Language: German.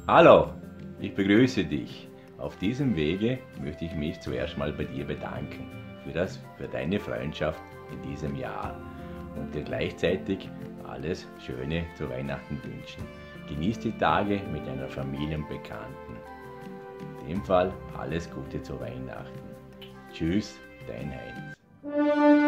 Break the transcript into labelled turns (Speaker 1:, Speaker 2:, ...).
Speaker 1: Hallo, ich begrüße dich. Auf diesem Wege möchte ich mich zuerst mal bei dir bedanken für deine Freundschaft in diesem Jahr und dir gleichzeitig alles Schöne zu Weihnachten wünschen. Genieß die Tage mit deiner Familie und Bekannten. In dem Fall alles Gute zu Weihnachten. Tschüss, dein Heinz.